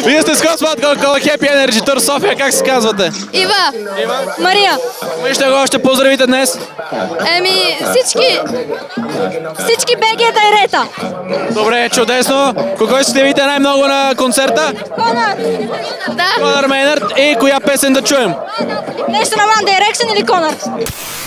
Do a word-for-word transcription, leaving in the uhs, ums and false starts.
Вие сте с Хосмат Happy Energy Tour София, как се казвате? Ива. Ива. Мария. Вие ще го още поздравите днес? Еми, всички... Всички бегета и рета. Добре, чудесно. Кого ще видите най-много на концерта? Конър. Да. Конър Мейнард. И коя песен да чуем? Нещо на One Direction или Конър?